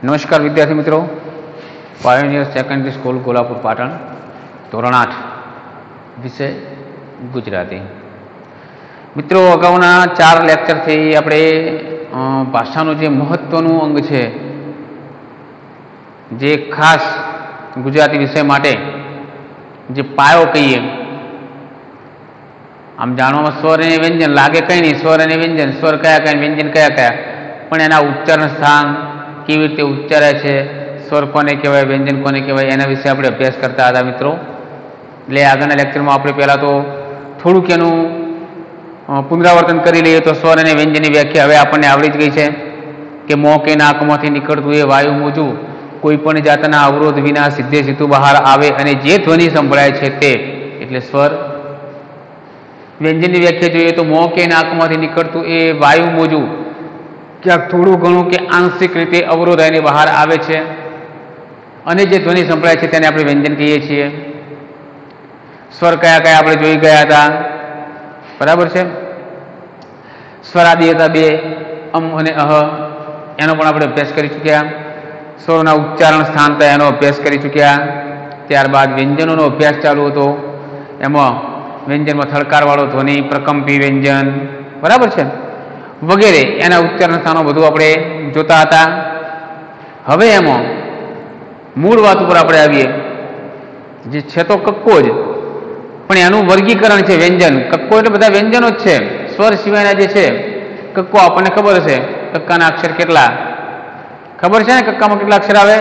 નમસ્કાર વિદ્યાર્થી મિત્રો, pioneer secondary school Kolhapur Patan, ધોરણ 8, વિષય ગુજરાતી. મિત્રો, અગાઉના 4 લેક્ચરથી આપણે ભાષાનું જે મહત્વનું અંગ છે, જે ખાસ ગુજરાતી વિષય માટે જે પાયો કહીએ, આમ જાણવામાં સ્વર અને વ્યંજન લાગે કંઈ નહીં, સ્વર અને વ્યંજન, સ્વર કયા કયા, વ્યંજન કયા કયા, પણ એના ઉચ્ચારણ સ્થાન કેવી રીતે ઉચ્ચારાય છે, સ્વર કોને કહેવાય, વ્યંજન કોને કહેવાય, એના વિશે આપણે અભ્યાસ કરતા હતા મિત્રો. એટલે આગળના લેક્ચરમાં આપણે પહેલાં તો થોડુંક એનું પુનરાવર્તન કરી લઈએ તો સ્વર અને વ્યંજનની વ્યાખ્યા હવે આપણને આવડી જ ગઈ છે કે મોં કે નાકમાંથી નીકળતું એ વાયુ મોજું કોઈ પણ જાતના અવરોધ વિના સીધે સીધું બહાર આવે અને જે ધ્વનિ સંભળાય છે તે એટલે સ્વર. વ્યંજનની વ્યાખ્યા જોઈએ તો મોં કે નાકમાંથી નીકળતું એ વાયુ મોજું ક્યાંક થોડું ઘણું કે આંશિક રીતે અવરોધાઈને બહાર આવે છે અને જે ધ્વનિ સંભળાય છે તેને આપણે વ્યંજન કહીએ છીએ. સ્વર કયા કયા આપણે જોઈ ગયા હતા, બરાબર છે. સ્વરાદિ હતા 2, અમ અને અહ, એનો પણ આપણે અભ્યાસ કરી ચૂક્યા. સ્વરોના ઉચ્ચારણ સ્થાન હતા એનો અભ્યાસ કરી ચૂક્યા. ત્યારબાદ વ્યંજનોનો અભ્યાસ ચાલુ હતો. એમાં વ્યંજનમાં થડકારવાળો ધ્વનિ, પ્રકંપી વ્યંજન, બરાબર છે, વગેરે એના ઉચ્ચારણ સ્થાનો બધું આપણે જોતા હતા. હવે એમાં મૂળ વાત ઉપર આપણે આવીએ, જે છે તો કક્કો જ, પણ એનું વર્ગીકરણ છે વ્યંજન. કક્કો એટલે બધા વ્યંજનો જ છે, સ્વર સિવાયના જે છે. કક્કો આપણને ખબર હશે, કક્કાના અક્ષર કેટલા ખબર છે ને, કક્કામાં કેટલા અક્ષર આવે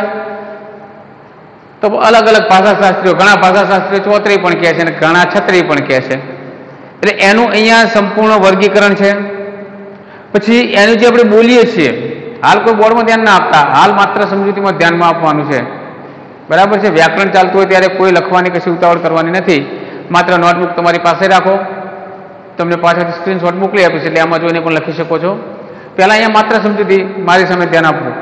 તો અલગ અલગ ભાષાશાસ્ત્રીઓ, ઘણા ભાષાશાસ્ત્રીઓ 34 પણ કહે છે અને ઘણા 36 પણ કહે છે. એટલે એનું અહીંયા સંપૂર્ણ વર્ગીકરણ છે. પછી એનું જે આપણે બોલીએ છીએ, હાલ કોઈ બોર્ડમાં ધ્યાન ના આપતા, હાલ માત્ર સમજૂતીમાં ધ્યાનમાં આપવાનું છે, બરાબર છે. વ્યાકરણ ચાલતું હોય ત્યારે કોઈ લખવાની કશી ઉતાવળ કરવાની નથી. માત્ર નોટબુક તમારી પાસે રાખો, તમને પાછળથી સ્ક્રીનશોટ મોકલી આપીશ એટલે આમાં જોઈને પણ લખી શકો છો. પહેલાં અહીંયા માત્ર સમજૂતી મારી સામે ધ્યાન આપવું.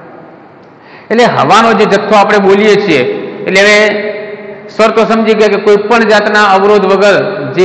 એટલે હવાનો જે જથ્થો આપણે બોલીએ છીએ, એટલે હવે સ્વર તો સમજી ગયા કે કોઈ પણ જાતના અવરોધ વગર જે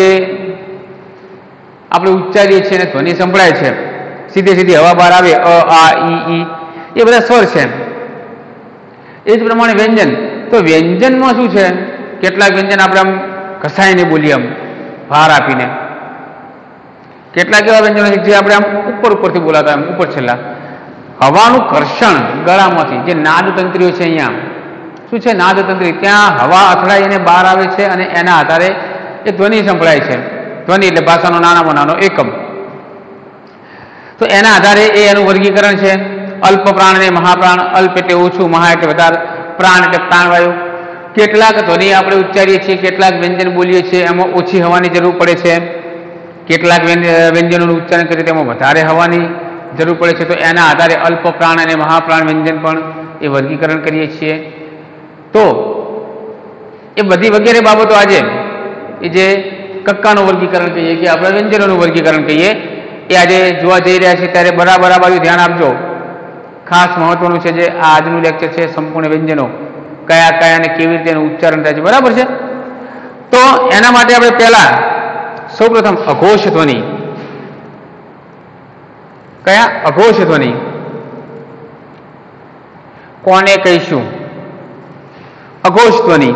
આપણે ઉચ્ચારીએ છીએ અને ધ્વનિ સંભળાય છે, સીધે સીધી હવા બહાર આવે, અ, આ, ઈ, એ બધા સ્વર છે. એ જ પ્રમાણે વ્યંજન, તો વ્યંજનમાં શું છે, કેટલાક વ્યંજન આપણે આમ ઘસાઈને બોલીએ, આમ ભાર આપીને. કેટલાક એવા વ્યંજનો છે જે આપણે આમ ઉપરથી બોલાતા, આમ ઉપર છેલ્લા. હવાનું ઘર્ષણ ગળામાંથી, જે નાદતંત્રીઓ છે, અહીંયા શું છે નાદતંત્રી, ત્યાં હવા અથડાઈ અને બહાર આવે છે અને એના આધારે એ ધ્વનિ સંભળાય છે. ધ્વનિ એટલે ભાષાનો નાનામાં નાનો એકમ. તો એના આધારે એ એનું વર્ગીકરણ છે. અલ્પ પ્રાણ અને મહાપ્રાણ. અલ્પ એટલે ઓછું, મહા એટલે વધારે, પ્રાણ એટલે પ્રાણવાયુ. કેટલાક ધ્વનિ આપણે ઉચ્ચારીએ છીએ, કેટલાક વ્યંજન બોલીએ છીએ, એમાં ઓછી હવાની જરૂર પડે છે. કેટલાક વ્યંજનોનું ઉચ્ચારણ કરીએ તેમાં વધારે હવાની જરૂર પડે છે. તો એના આધારે અલ્પ પ્રાણ અને મહાપ્રાણ વ્યંજન પણ એ વર્ગીકરણ કરીએ છીએ. તો એ બધી વગેરે બાબતો આજે એ જે કક્કાનું વર્ગીકરણ કહીએ કે આપણે વ્યંજનોનું વર્ગીકરણ કહીએ, એ આજે જોવા જઈ રહ્યા છે. ત્યારે બરાબર આ બાજુ ધ્યાન આપજો. ખાસ મહત્વનું છે જે આ આજનું લેક્ચર છે, સંપૂર્ણ વ્યંજનો કયા કયા અને કેવી રીતે એનું ઉચ્ચારણ થાય છે, બરાબર છે. તો એના માટે આપણે પહેલા સૌપ્રથમ અઘોષ ધ્વનિ. કયા અઘોષ ધ્વનિ કોને કહીશું? અઘોષ ધ્વનિ.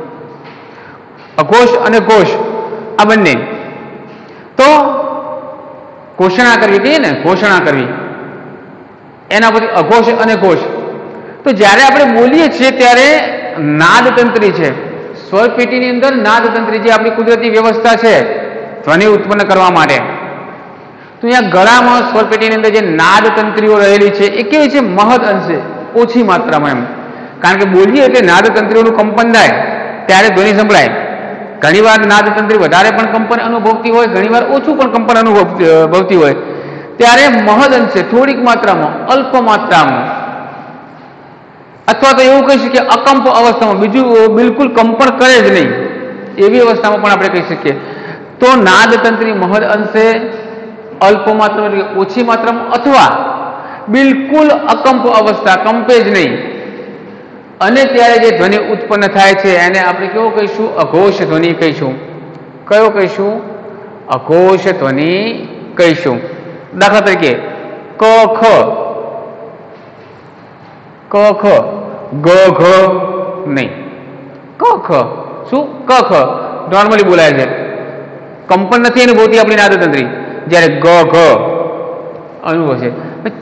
અઘોષ અને ઘોષ આ બંને. તો ઘોષણા કરવી કહીએ ને, ઘોષણા કરવી, એના પછી અઘોષ અને ઘોષ. તો જ્યારે આપણે બોલીએ છીએ ત્યારે નાદતંત્રી છે, સ્વરપેટીની અંદર નાદતંત્રી, જે આપણી કુદરતી વ્યવસ્થા છે ધ્વનિ ઉત્પન્ન કરવા માટે. તો અહીંયા ગળામાં સ્વરપેટીની અંદર જે નાદતંત્રીઓ રહેલી છે એ કેવી છે, મહદ અંશે, ઓછી માત્રામાં એમ. કારણ કે બોલીએ એટલે નાદતંત્રીઓનું કંપન થાય ત્યારે ધ્વનિ સંભળાય. ઘણીવાર નાદતંત્રી વધારે પણ કંપન અનુભવતી હોય, ઘણીવાર ઓછું પણ કંપન અનુભવતી હોય. ત્યારે મહદ અંશે, થોડીક માત્રામાં, અલ્પ માત્રામાં, અથવા તો એવું કહી શકીએ અકંપ અવસ્થામાં, બીજું બિલકુલ કંપન કરે જ નહીં એવી અવસ્થામાં પણ આપણે કહી શકીએ. તો નાદતંત્રી મહદ અંશે, અલ્પ માત્રામાં એટલે ઓછી માત્રામાં, અથવા બિલકુલ અકંપ અવસ્થા, કંપે જ નહીં, અને ત્યારે જે ધ્વનિ ઉત્પન્ન થાય છે એને આપણે કેવો કહીશું? અઘોષ ધ્વનિ કહીશું. કયો કહીશું? અઘોષ ધ્વનિ કહીશું. દાખલા તરીકે ક ખ ક ખ ગ ઘ નહીં. ક ખ શું ક ખ નોર્મલી બોલાય છે, કંપન નથી અનુભવતી આપણી નાદતંત્રી, જ્યારે ગ ઘ અનુભવ છે. ચ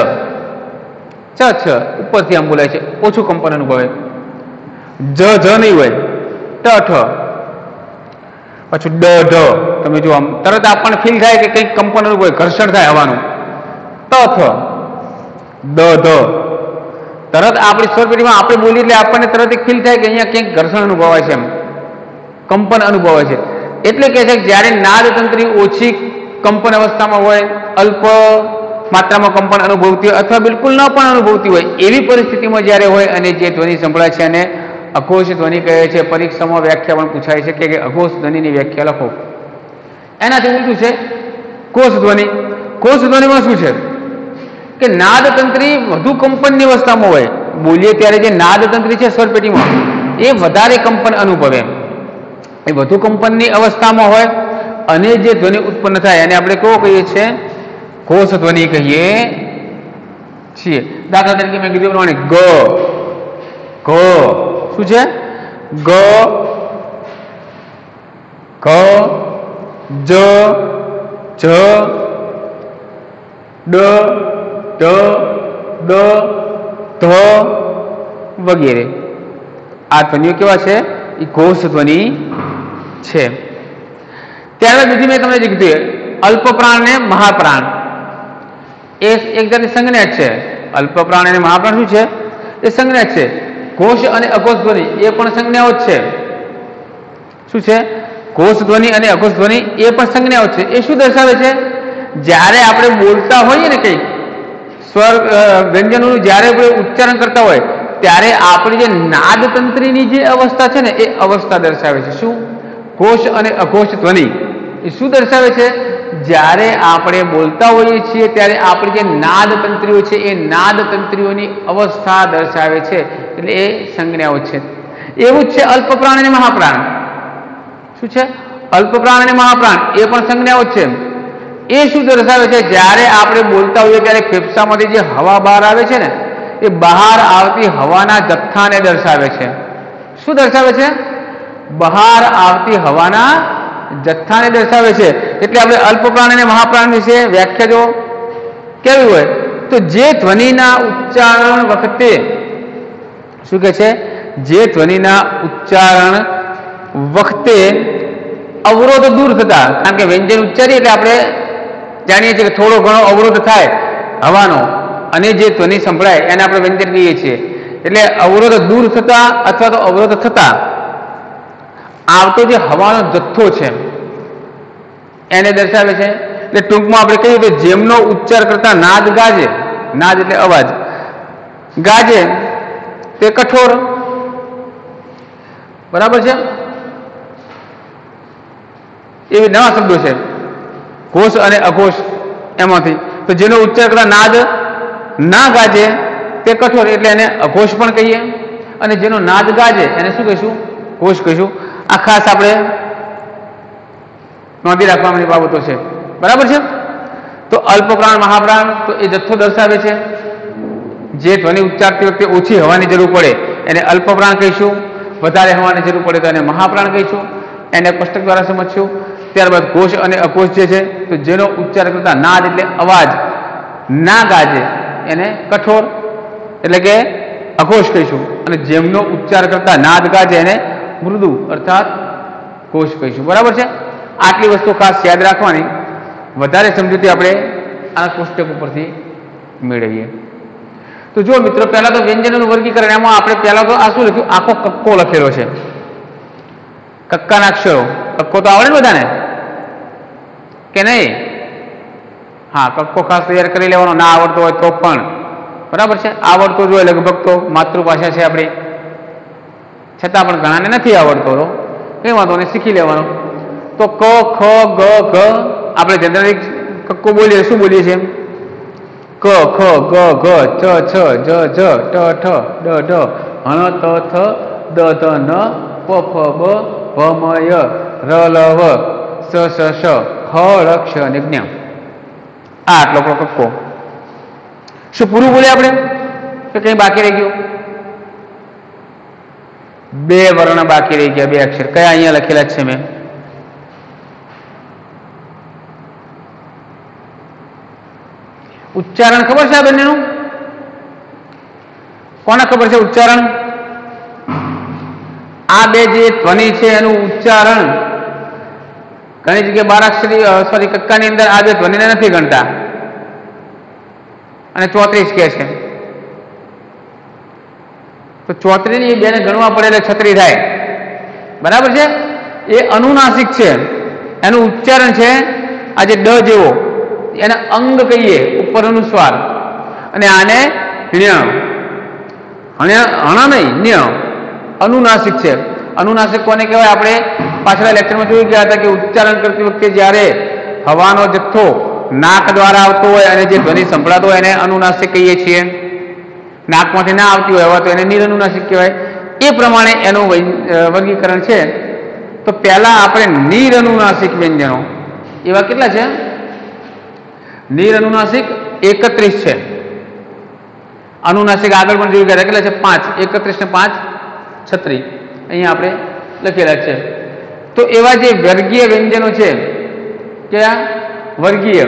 છ ઉપરથી આમ બોલાય છે, ઓછું કંપન અનુભવે. જ નહીં હોય, ટ ઠ, પાછું ડ ઢ. તમે જો આમ તરત આપણને ફીલ થાય કે કંઈક કંપન અનુભવે, ઘર્ષણ થાય હવાનું. ત થ દ ધ, તરત આપણી સ્વરપેટીમાં આપણે બોલીએ એટલે આપણને તરત એક ફીલ થાય કે અહીંયા કંઈક ઘર્ષણ અનુભવાય છે, એમ કંપન અનુભવાય છે. એટલે કે છે જ્યારે નાદતંત્રી ઓછી કંપન અવસ્થામાં હોય, અલ્પ માત્રામાં કંપન અનુભવતી હોય અથવા બિલકુલ ન પણ અનુભવતી હોય, એવી પરિસ્થિતિમાં જ્યારે હોય અને જે ધ્વનિ સંભળાય છે અને અઘોષ ધ્વનિ કહે છે. પરીક્ષામાં વ્યાખ્યા પણ પૂછાય છે કે અઘોષ ધ્વનિની વ્યાખ્યા લખો. એનાથી ઉલટું છે કોષ ધ્વનિ. કોષ ધ્વનિમાં શું છે કે નાદતંત્રી વધુ કંપનની અવસ્થામાં હોય, બોલીએ ત્યારે જે નાદતંત્રી છે સ્વરપેટીમાં એ વધારે કંપન અનુભવે, એ વધુ કંપનની અવસ્થામાં હોય અને જે ધ્વનિ ઉત્પન્ન થાય એને આપણે કેવો કહીએ છીએ? કોષ ધ્વનિ કહીએ છીએ. દાખલા તરીકે મેં કીધું પ્રમાણે ગ ઘ શું છે? ગ ઘ જ જ ડ ઢ દ ધ વગેરે. આ ધ્વનિઓ કેવા છે? એ ઘોષ ધ્વનિ છે. ત્યારબાદ બીજી મેં તમને જે કીધું અલ્પ પ્રાણ ને મહાપ્રાણ, એ એક જાતની સંજ્ઞા છે. અલ્પ પ્રાણ અને મહાપ્રાણ શું છે? એ સંજ્ઞા છે. ઘોષ અને અઘોષ ધ્વનિ એ પણ સંજ્ઞાઓ જ છે. શું છે? ઘોષ ધ્વનિ અને અઘોષ ધ્વનિ એ પણ સંજ્ઞાઓ છે. એ શું દર્શાવે છે? જ્યારે આપણે બોલતા હોઈએ ને કંઈક સ્વર વ્યંજનોનું જ્યારે આપણે ઉચ્ચારણ કરતા હોય ત્યારે આપણી જે નાદતંત્રીની જે અવસ્થા છે ને એ અવસ્થા દર્શાવે છે. શું? ઘોષ અને અઘોષ ધ્વનિ એ શું દર્શાવે છે? જ્યારે આપણે બોલતા હોઈએ છીએ ત્યારે આપણી જે નાદતંત્રીઓ છે એ નાદતંત્રીઓની અવસ્થા દર્શાવે છે. એટલે એ સંજ્ઞાઓ છે. એવું જ છે અલ્પ પ્રાણ અને મહાપ્રાણ. શું છે? અલ્પ પ્રાણ અને મહાપ્રાણ એ પણ સંજ્ઞાઓ છે. એ શું દર્શાવે છે? જ્યારે આપણે બોલતા હોઈએ ત્યારે ફેફસામાંથી જે હવા બહાર આવે છે ને એ બહાર આવતી હવાના જથ્થાને દર્શાવે છે. શું દર્શાવે છે? બહાર આવતી હવાના જથ્થાને દર્શાવે છે. એટલે આપણે અલ્પ પ્રાણ અને મહાપ્રાણ વિશે વ્યાખ્યા જો કેવી હોય તો જે ધ્વનિના ઉચ્ચારણ વખતે શું કહે છે? જે ધ્વનિના ઉચ્ચારણ વખતે અવરોધ દૂર થતા, કારણ કે વ્યંજન ઉચ્ચારીએ એટલે આપણે જાણીએ છીએ કે થોડો ઘણો અવરોધ થાય હવાનો અને જે ધ્વનિ સંભળાય એને આપણે વ્યંજન કહીએ છીએ. એટલે અવરોધ દૂર થતા અથવા તો અવરોધ થતા આવતો જે હવાનો જથ્થો છે એને દર્શાવે છે. એટલે ટૂંકમાં આપણે કહીએ તો જેમનો ઉચ્ચાર કરતા નાદ ગાજે, નાદ એટલે અવાજ, ગાજે તે કઠોર. બરાબર છે? એવી નવા શબ્દો છે ઘોષ અને અઘોષ એમાંથી. તો જેનો ઉચ્ચાર કરતા નાદ ના ગાજે તે કઠોર, એટલે એને અઘોષ પણ કહીએ. અને જેનો નાદ ગાજે એને શું કહીશું? ઘોષ કહીશું. આ ખાસ આપણે નોંધી રાખવાની બાબતો છે. બરાબર છે? તો અલ્પ પ્રાણ મહાપ્રાણ તો એ જથ્થો દર્શાવે છે. જે ધ્વનિ ઉચ્ચારતી વખતે ઓછી હવાની જરૂર પડે એને અલ્પ પ્રાણ કહીશું, વધારે હવાની જરૂર પડે તો એને મહાપ્રાણ કહીશું. એને કોષ્ટક દ્વારા સમજશું. ત્યારબાદ ઘોષ અને અઘોષ જે છે તો જેનો ઉચ્ચાર કરતા નાદ એટલે અવાજ ના ગાજે એને કઠોર એટલે કે અઘોષ કહીશું. અને જેમનો ઉચ્ચાર કરતા નાદ ગાજે એને મૃદુ અર્થાત ઘોષ કહીશું. બરાબર છે? આટલી વસ્તુ ખાસ યાદ રાખવાની. વધારે સમજૂતી આપણે આ કોષ્ટક ઉપરથી મેળવીએ. તો જો મિત્રો, પહેલા તો વ્યંજનોનું વર્ગીકરણ, એમાં આપણે પહેલા તો આ શું લખ્યું? આખો કક્કો લખેલો છે. કક્કાના અક્ષરો. કક્કો તો આવડે ને બધાને કે નહીં? હા, કક્કો ખાસ તૈયાર કરી લેવાનો. ના આવડતો હોય તો પણ બરાબર છે. આવડતો જ હોય લગભગ તો, માતૃભાષા છે આપણી, છતાં પણ ઘણાને નથી આવડતો તો કઈ વાંધો નહીં, શીખી લેવાનો. તો ક ખ ગ ઘ આપણે જનરલી કક્કો બોલીએ શું બોલીએ છીએ? ક ખ ગ ઘ ચ છ જ જ ટ ઠ ડ ઢ હણ ત થ દ ધ ન પ ફ બ ભ મ ય ર લ વ સ સ શ હ ળ ક્ષ અને જ્ઞ. આ આટલો કક્કો. શું પૂરું બોલે આપણે? કે કંઈ બાકી રહી ગયું? બે વર્ણ બાકી રહી ગયા, બે અક્ષર. કયા અહીંયા લખેલા છે મેં? ઉચ્ચારણ ખબર છે આ બંનેનું? કોને ખબર છે ઉચ્ચારણ? આ બે જે ધ્વનિ છે એનું ઉચ્ચારણ ઘણી જગ્યાએ બારાક્ષરી કક્કાની અંદર આ બે ધ્વનિને નથી ગણતા અને 34 કહે છે. તો 34 ની બેને ગણવા પડે એટલે 36 થાય. બરાબર છે? એ અનુનાસિક છે. એનું ઉચ્ચારણ છે આ જે ડ જેવો, એને અંગ કહીએ, ઉપર અનુસ્વાર, અને આને હણા નહીં, ન્ય. અનુનાસિક છે. અનુનાસિક કોને કહેવાય? આપણે પાછલા લેક્ચરમાં જોઈ ગયા હતા કે ઉચ્ચારણ કરતી વખતે જ્યારે હવાનો જથ્થો નાક દ્વારા આવતો હોય અને જે ધ્વનિ સંભળાતો હોય એને અનુનાસિક કહીએ છીએ. નાકમાંથી ના આવતી હોય તો એને નિરનુનાસિક કહેવાય. એ પ્રમાણે એનું વર્ગીકરણ છે. તો પહેલા આપણે નિરનુનાસિક વ્યંજનો એવા કેટલા છે? નિરનુનાસિક 31 છે. અનુનાસિક આગળ પણ જોઈ ગયા કેટલા છે? 5. 31 ને 5 36 અહીંયા આપણે લખેલા છે. તો એવા જે વર્ગીય વ્યંજનો છે, કયા વર્ગીય?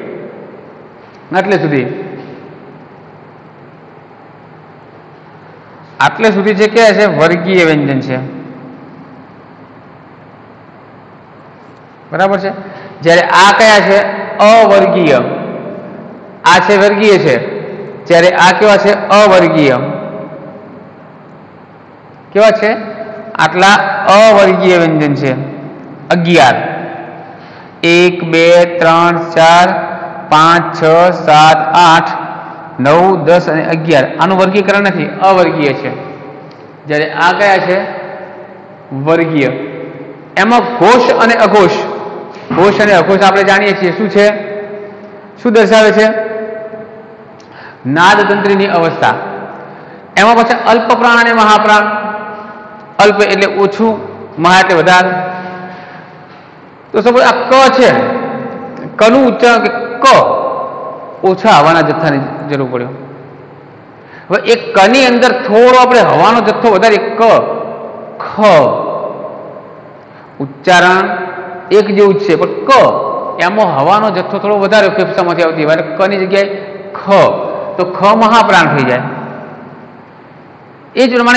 આટલે સુધી છે કયા છે? વર્ગીય વ્યંજન છે. બરાબર છે? જ્યારે આ કયા છે? અવર્ગીય. આ છે વર્ગીય છે, જ્યારે આ કેવા છે? અવર્ગીય. કેવા છે? આટલા અવર્ગીય વ્યંજન છે. 11. 1 2 3 4 5 6 7 8 9 10 અને 11. આનું વર્ગીકરણ નથી, અવર્ગીય છે. જ્યારે આ કયા છે? વર્ગીય. એમાં ઘોષ અને અઘોષ. ઘોષ અને અઘોષ આપણે જાણીએ છીએ શું છે, શું દર્શાવે છે? નાદતંત્રીની અવસ્થા. એમાં પછી અલ્પ પ્રાણ અને મહાપ્રાણ. અલ્પ એટલે ઓછું, મહા એટલે વધારે. તો સપોઝ આ ક છે, કનું ઉચ્ચારણ કે ક, ઓછા હવાના જથ્થાની જરૂર પડ્યો. હવે એક કની અંદર થોડો આપણે હવાનો જથ્થો વધારે, ક ખ, ઉચ્ચારણ એક જેવું જ છે, પણ ક એમાં હવાનો જથ્થો થોડો વધારે ફેફસામાંથી આવતી હોય, કની જગ્યાએ ખ, તો ખ મહાપ્રાણ થઈ જાય. એ જ પ્રમાણે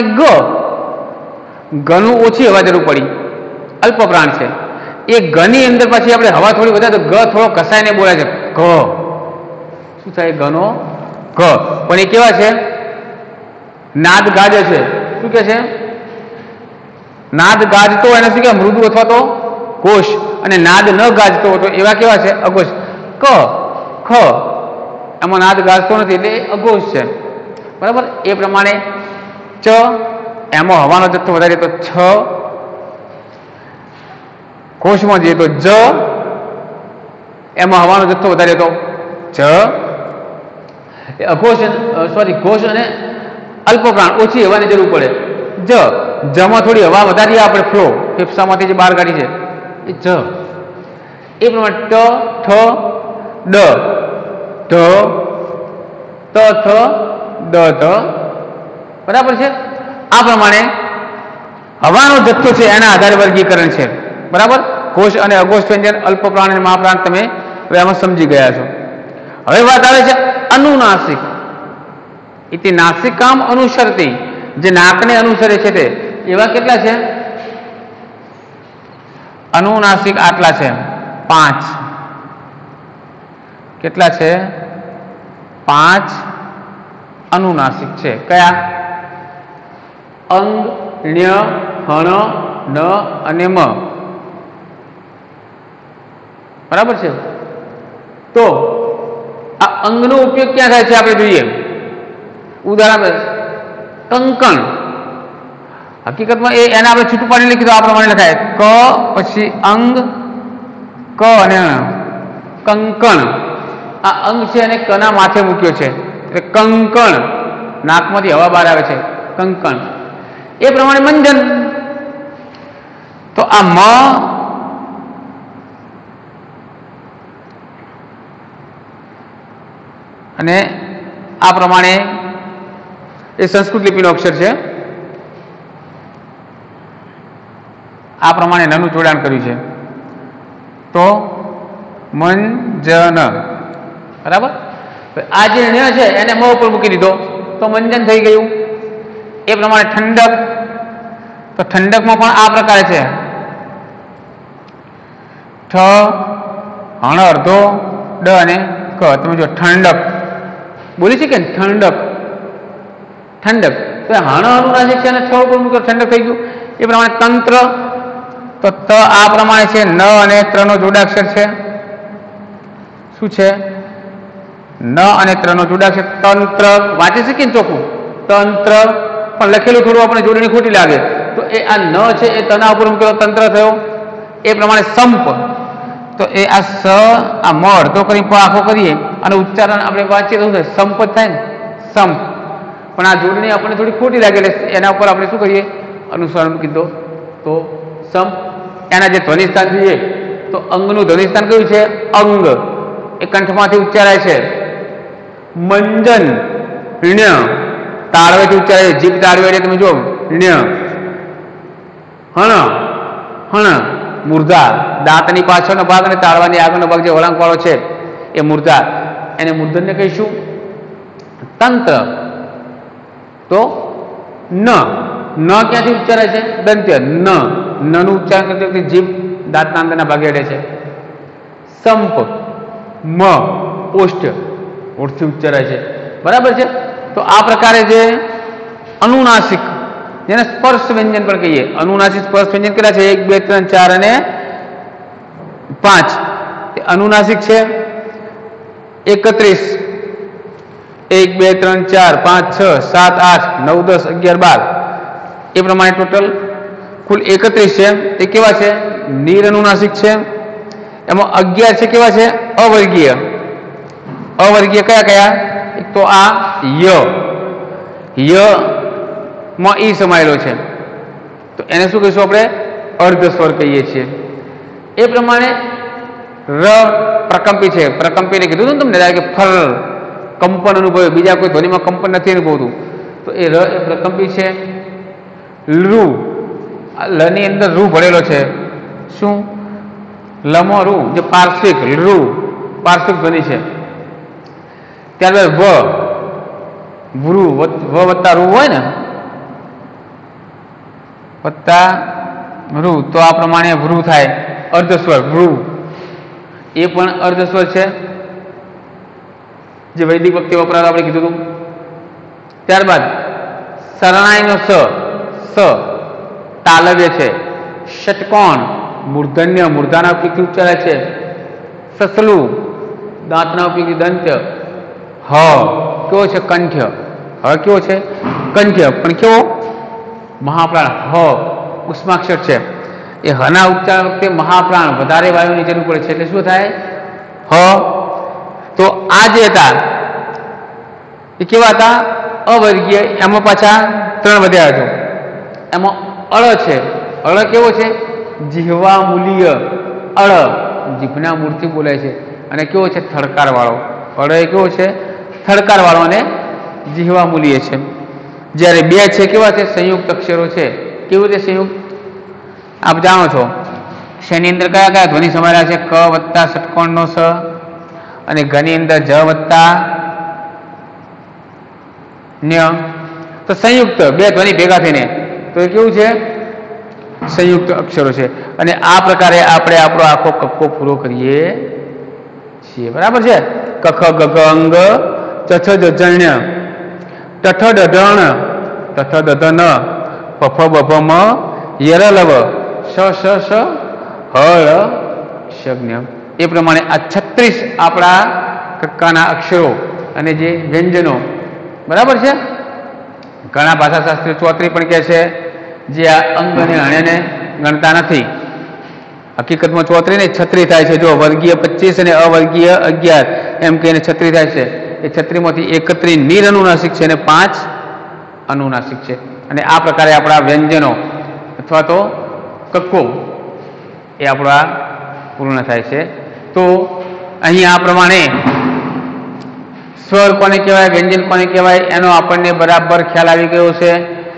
ગનું ઓછી હવા જરૂર પડી, અલ્પ પ્રાણ છે. એ ગની અંદર પછી આપણે હવા થોડી વધારે તો ગ થોડો કસાઈને બોલાય છે, ગ. શું થાય? ગનો ગ. પણ એ કેવા છે? નાદ ગાજે છે. શું કે છે? નાદ ગાજતો એને શું કહેવાય? મૃદુ અથવા તો ઘોષ. અને નાદ ન ગાજતો હતો એવા કેવા છે? અઘોષ. ક ખ એમાં નાદ ગાજતો નથી એટલે અઘોષ છે. બરાબર? એ પ્રમાણે ચ એમાં હવાનો જથ્થો વધારે તો 6, ઘોષમાં જઈએ તો જ, એમાં હવાનો જથ્થો વધારે તો જ. અઘોષ ઘોષ અને અલ્પ પ્રાણ ઓછી હવાની જરૂર પડે, જ. જમાં થોડી હવા વધારી આપણે ફ્લો ફેફસામાંથી જે બહાર કાઢી છે એ જ. એ પ્રમાણે ટ ઠ ડ ઢ ત થ દ ધ. બરાબર છે? આ પ્રમાણે હવાનો જથ્થો છે એના આધારે વર્ગીકરણ છે. બરાબર? ઘોષ અને અઘોષ વ્યંજન, અલ્પ પ્રાણ અને મહાપ્રાણ તમે હવે આમાં સમજી ગયા છો. હવે વાત આવે છે અનુનાસિક. ઇતિ નાસિકામ અનુસરતી, જે નાકને અનુસરે છે તે એવા કેટલા છે? અનુનાસિક આટલા છે 5. કેટલા છે? 5 અનુનાસિક છે. કયા? અંગ, ન્ય, હણ, ન અને મ. બરાબર છે? તો આ અંગનો ઉપયોગ ક્યાં થાય છે આપણે જોઈએ. ઉદાહરણ કંકણ. હકીકતમાં એને આપણે છૂટું પાડી લખી તો આ પ્રમાણે લખાય, ક પછી અંગ, ક અને કંકણ. આ અંગ છે અને કના માથે મૂક્યો છે એટલે કંકણ. નાકમાંથી હવા બહાર આવે છે, કંકણ. એ પ્રમાણે મંજન. તો આ મ અને આ પ્રમાણે એ સંસ્કૃત લિપિનો અક્ષર છે. આ પ્રમાણે નનું જોડાણ કર્યું છે. તો મંજન, બરાબર. આ જે ણ છે એને મ ઉપર મૂકી દીધો તો મંજન થઈ ગયું. એ પ્રમાણે ઠંડક, તો ઠંડકમાં પણ આ પ્રકારે છે ઠ, હણ અર્ધો, ડ અને ક. તમે જો ઠંડક બોલી છે કે ઠંડક, ઠંડક. તો હણ અનુનાસિક છે અને ઠ ઉપર મૂક્યો ઠંડક થઈ ગયું. એ પ્રમાણે તંત્ર, તો ત આ પ્રમાણે છે ન અને ત્ર નો જોડાક્ષર છે. શું છે? ન અને ત્ર નો જોડાક્ષર. તંત્ર વાંચી શકીએ ને ચોખ્ખું તંત્ર, પણ લખેલું થોડું આપણે જોડણી ખોટી લાગે તો એ આ ન છે એ તના ઉપર મૂકેલો તંત્ર થયો. એ પ્રમાણે સંપ, તો એ આ સ આ મ અડધો કરી આખો કરીએ અને ઉચ્ચારણ આપણે વાંચીએ તો સંપ જ થાય ને, સંપ. પણ આ જોડણી આપણને થોડી ખોટી લાગે એટલે એના ઉપર આપણે શું કરીએ? અનુસરણ કીધો તો સંપ. એના જે ધ્વનિસ્થાન જોઈએ તો અંગનું ધ્વનિસ્થાન કયું છે? અંગ. એ કંઠમાંથી ઉચ્ચારાય છે. મંજન, ણ તાળવેથી ઉચ્ચારાય છે. જીભ તાળવે એટલે તમે જો ણ. હણ, હણ મૂર્ધા, દાંતની પાછળનો ભાગ અને તાળવાની આગળનો ભાગ જે વળાંક વાળો છે એ મૂર્ધા. એને મૂર્ધનને કહીશું તંત્ર. તો ન, ન ક્યાંથી ઉચ્ચારાય છે? દંત્ય ન. નનું ઉચ્ચારણ કરતી વખતે જીભ દાંતના અંદરના ભાગે અડે છે. સંપ, મ ઓષ્ઠ, ઓઠથી ઉચ્ચારાય છે. બરાબર છે. તો આ પ્રકારે જે અનુનાસિક, જેને સ્પર્શ વ્યંજન પણ કહીએ, અનુનાસિક સ્પર્શ વ્યંજન કેટલા છે? 1 2 3 4 અને 5. એ અનુનાસિક છે 31. 1 2 3 4 5 6 7 8 9 10 11 12. એ પ્રમાણે ટોટલ કુલ 31 છે. એ કેવા છે? નીર અનુનાસિક છે. એમાં 11 છે કેવા છે? અવર્ગીય. અવર્ગીય કયા કયા? એક તો આ ય, ય માં ઈ સમાયેલો છે તો એને શું કહીશું આપણે? અર્ધ સ્વર કહીએ છીએ. એ પ્રમાણે ર પ્રકંપી છે. પ્રકંપીને કીધું ને તમને કે ફર કંપન અનુભવે, બીજા કોઈ ધ્વનિમાં કંપન નથી અનુભવતું તો એ ર એ પ્રકંપી છે. લુ, લ ની અંદર રૂ ભરેલો છે. શું? લમો રૂ, જે પાર્શ્વિક રૂ, પાર્શ્વિક ધ્વનિ છે. ત્યારબાદ વ, વૃ, વ વત્તા રૂ હોય ને, વત્તા રૂ, તો આ પ્રમાણે વૃ થાય. અર્ધસ્વર વૃ, એ પણ અર્ધસ્વર છે, જે વૈદિક વખતે વપરાતો આપણે કીધું હતું. ત્યારબાદ શરણાઈનો સ, સ તાલવ્ય છે. ષટકોણ મૂર્ધન્ય, મૂર્ધાના ઉપયોગથી ઉચ્ચારાય છે. સસલું દાંતના ઉપયોગથી દંત્ય. હ કેવો છે? કંઠ્ય. હ કેવો છે? કંઠ્ય, પણ કેવો? મહાપ્રાણ. હ ઉષ્માક્ષર છે. એ હના ઉચ્ચારણ વખતે મહાપ્રાણ વધારે વાયુની જરૂર પડે છે એટલે શું થાય? હ. તો આ જે હતા એ કેવા હતા? અવર્ગીય. એમાં પાછા 3 વધ્યા હતો. એમાં અળ છે. અળ કેવો છે? જીહવા મૂલ્ય. અળ જીભના મૂળથી બોલાય છે અને કેવો છે? થડકાર વાળો. અળ એ કેવો છે? થડકાર વાળો અને જીહવા મૂલ્ય છે. જ્યારે 2 છે કેવા છે? સંયુક્ત અક્ષરો છે. કેવું છે સંયુક્ત? આપ જાણો છો શેની અંદર કયા કયા ધ્વનિ સમાયેલા છે? ક વત્તા ષટકોણનો સ અને ઘની અંદર જ વત્તા ન્ય. તો સંયુક્ત 2 ધ્વનિ ભેગા થઈને તો એ કેવું છે? સંયુક્ત અક્ષરો છે. અને આ પ્રકારે આપણે આપણો આખો કક્કો પૂરો કરીએ છીએ. બરાબર છે. કખ ગગ અંગ, ચછ જજન્ય, ટઠ દધણ, તથ દધન, પફ બભ મ, યરલવ, શ શ શ, હળ શજ્ઞ. એ પ્રમાણે આ 36 આપણા કક્કાના અક્ષરો અને જે વ્યંજનો. બરાબર છે. ઘણા ભાષાશાસ્ત્રી 34 પણ કહે છે, જે આ અંગ અને હણેને ગણતા નથી. હકીકતમાં 34 ને 36 થાય છે. જો વર્ગીય 25 અને અવર્ગીય 11 એમ કહીને 36 થાય છે. એ 36 માંથી 31 નીર અનુનાસિક છે અને 5 અનુનાસિક છે. અને આ પ્રકારે આપણા વ્યંજનો અથવા તો કક્કો એ આપણા પૂર્ણ થાય છે. તો અહીં આ પ્રમાણે સ્વર કોને કહેવાય, વ્યંજન કોને કહેવાય, એનો આપણને બરાબર ખ્યાલ આવી ગયો છે.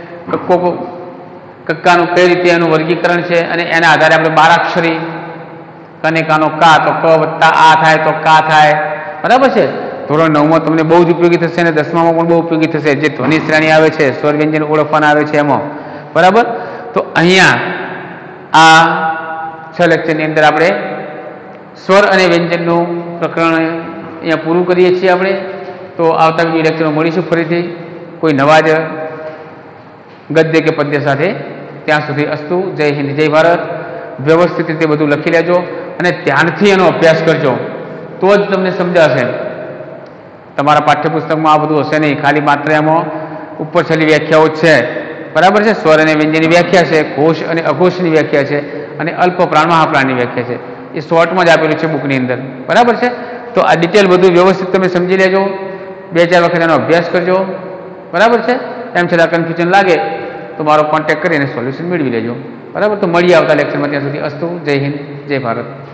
કક્કાનું કઈ રીતે એનું વર્ગીકરણ છે અને એના આધારે આપણે બારાક્ષરી કને કાનો કા, તો ક વત્તા આ થાય તો કા થાય. બરાબર છે. ધોરણ 9માં તમને બહુ જ ઉપયોગી થશે અને 10મામાં પણ બહુ ઉપયોગી થશે. જે ધ્વનિ શ્રેણી આવે છે, સ્વર વ્યંજન ઓળખવાના આવે છે એમાં. બરાબર. તો અહીંયા આ 6 લેક્ચરની અંદર આપણે સ્વર અને વ્યંજનનું પ્રકરણ અહીંયા પૂરું કરીએ છીએ આપણે. તો આવતા વિડીયો લેક્ચરમાં મળીશું ફરીથી કોઈ નવા જ ગદ્ય કે પદ્ય સાથે. ત્યાં સુધી અસ્તુ. જય હિન્દ, જય ભારત. વ્યવસ્થિત રીતે બધું લખી લેજો અને ધ્યાનથી એનો અભ્યાસ કરજો, તો જ તમને સમજાશે. તમારા પાઠ્યપુસ્તકમાં આ બધું હશે નહીં, ખાલી માત્ર એમાં ઉપર છેલ્લી વ્યાખ્યાઓ જ છે. બરાબર છે. સ્વર અને વ્યંજનની વ્યાખ્યા છે, ઘોષ અને અઘોષની વ્યાખ્યા છે અને અલ્પ પ્રાણ મહાપ્રાણની વ્યાખ્યા છે. એ શોર્ટમાં જ આપેલું છે બુકની અંદર. બરાબર છે. તો આ ડિટેલ બધું વ્યવસ્થિત તમે સમજી લેજો, 2-4 વખત એનો અભ્યાસ કરજો. બરાબર છે. એમ છતાં કન્ફ્યુઝન લાગે તો મારો કોન્ટેક્ટ કરીને સોલ્યુશન મેળવી લેજો. બરાબર. તો મળીએ આવતા લેક્ચરમાં. ત્યાં સુધી અસ્તુ. જય હિન્દ, જય ભારત.